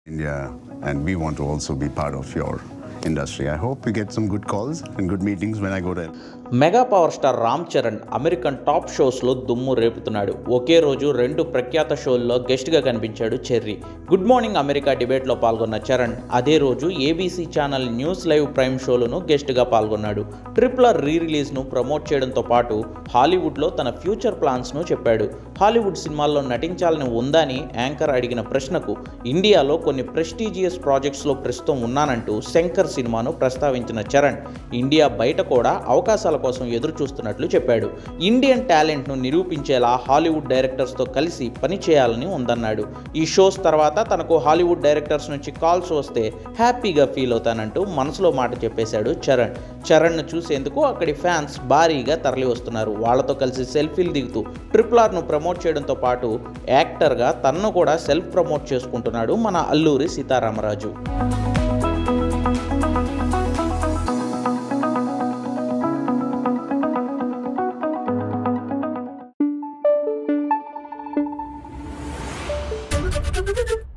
India, and we want to also be part of your industry. I hope we get some good calls and good meetings when I go to. Mega power star Ram Charan American top షోస్లో దుమ్ము రేపుతున్నాడు. ఒకే రోజు 2 ప్రఖ్యాత షోల్లో గెస్ట్గా కనిపించాడు cherry. Good morning America డిబేట్లో పాల్గొన్న చరణ్ అదే రోజు ABC channel news live prime షోలోనూ గెస్ట్గా పాల్గొన్నాడు. ట్రిపుల్ రీ రిలీజ్ను ప్రమోట్ చేయడంతో పాటు హాలీవుడ్లో తన ఫ్యూచర్ ప్లాన్స్ను చెప్పాడు. హాలీవుడ్ సినిమాల్లో నటించాలని ఉందని యాంకర్ అడిగిన ప్రశ్నకు ఇండియాలో కొన్ని ప్రెస్టీజియస్ ప్రాజెక్ట్స్లో ప్రస్తుతం ఉన్నానంటూ శంకర్ సినిమాను ప్రస్తావించిన చరణ్ ఇండియా బయట కూడా అవకాశాల కోసం ఎదురు చూస్తున్నట్లు చెప్పాడు. ఇండియన్ టాలెంట్ను నిరూపించేలా హాలీవుడ్ డైరెక్టర్స్తో కలిసి పని చేయాలని ఉందన్నాడు. ఈ షోస్ తర్వాత తనకు హాలీవుడ్ డైరెక్టర్స్ నుంచి కాల్స్ వస్తే హ్యాపీగా ఫీల్ అవుతానంటూ మనసులో మాట చెప్పేశాడు చరణ్. చరణ్ను చూసేందుకు అక్కడి ఫ్యాన్స్ భారీగా తరలి వస్తున్నారు. వాళ్లతో కలిసి సెల్ఫీలు దిగుతూ ట్రిపుల్ ఆర్ను ప్రమోట్ చేయడంతో పాటు యాక్టర్గా తనను కూడా సెల్ఫ్ ప్రమోట్ చేసుకుంటున్నాడు మన అల్లూరి సీతారామరాజు. Thank you.